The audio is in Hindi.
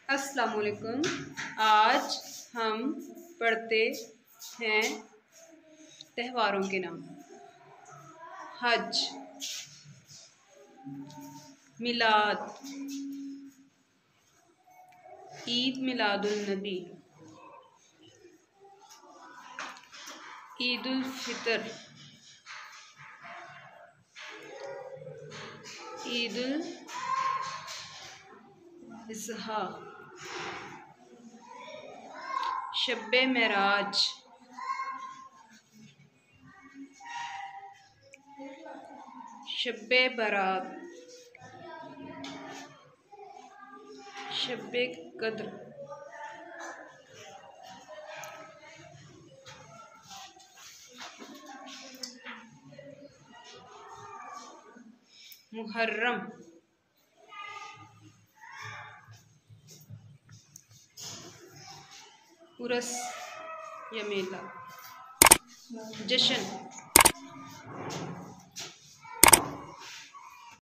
अस्सलाम वालेकुम। आज हम पढ़ते हैं त्योहारों के नाम। हज, मिलाद, ईद मिलादुल नबी, ईद उल फितर, ईद उल अज़हा, शब्बे मेराज, शब्बे बारात, शब्बे कद्र, मुहर्रम, उरस या मेला, जश्न,